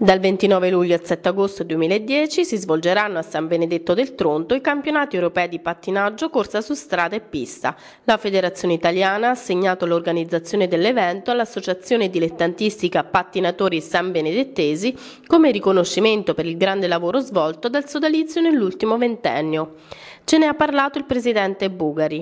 Dal 29 luglio al 7 agosto 2010 si svolgeranno a San Benedetto del Tronto i campionati europei di pattinaggio, corsa su strada e pista. La Federazione Italiana ha assegnato l'organizzazione dell'evento all'Associazione Dilettantistica Pattinatori Sanbenedettesi come riconoscimento per il grande lavoro svolto dal sodalizio nell'ultimo ventennio. Ce ne ha parlato il presidente Bugari.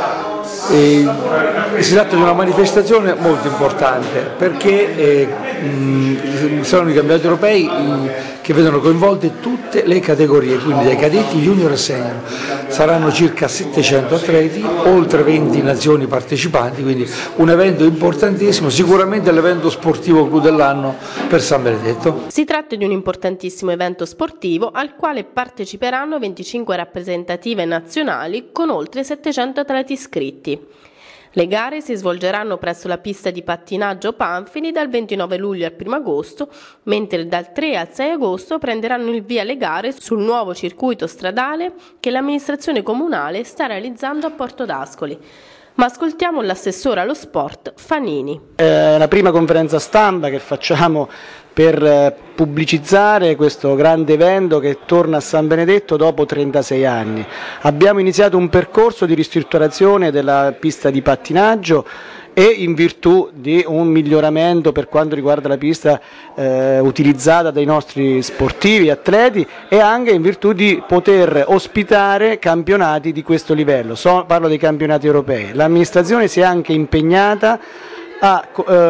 Si tratta di una manifestazione molto importante perché sono i campionati europei che vedono coinvolte tutte le categorie, quindi dai cadetti, junior e senior. Saranno circa 700 atleti, oltre 20 nazioni partecipanti, quindi un evento importantissimo, sicuramente l'evento sportivo clou dell'anno per San Benedetto. Si tratta di un importantissimo evento sportivo al quale parteciperanno 25 rappresentative nazionali con oltre 700 atleti iscritti. Le gare si svolgeranno presso la pista di pattinaggio Panfili dal 29 luglio al 1 agosto, mentre dal 3 al 6 agosto prenderanno il via le gare sul nuovo circuito stradale che l'amministrazione comunale sta realizzando a Porto d'Ascoli. Ma ascoltiamo l'assessore allo sport Fanini. È la prima conferenza stampa che facciamo per pubblicizzare questo grande evento che torna a San Benedetto dopo 36 anni. Abbiamo iniziato un percorso di ristrutturazione della pista di pattinaggio e in virtù di un miglioramento per quanto riguarda la pista utilizzata dai nostri sportivi, atleti, e anche in virtù di poter ospitare campionati di questo livello. Parlo dei campionati europei. L'amministrazione si è anche impegnata a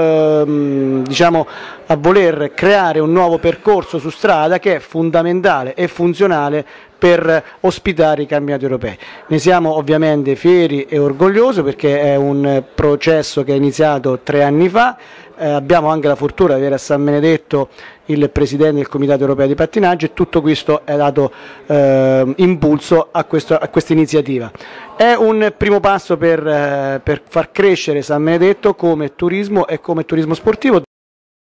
voler creare un nuovo percorso su strada che è fondamentale e funzionale per ospitare i campionati europei. Ne siamo ovviamente fieri e orgogliosi perché è un processo che è iniziato 3 anni fa. Abbiamo anche la fortuna di avere a San Benedetto il presidente del Comitato Europeo di Pattinaggio e tutto questo è dato impulso a questa iniziativa. È un primo passo per far crescere San Benedetto come turismo e come turismo sportivo.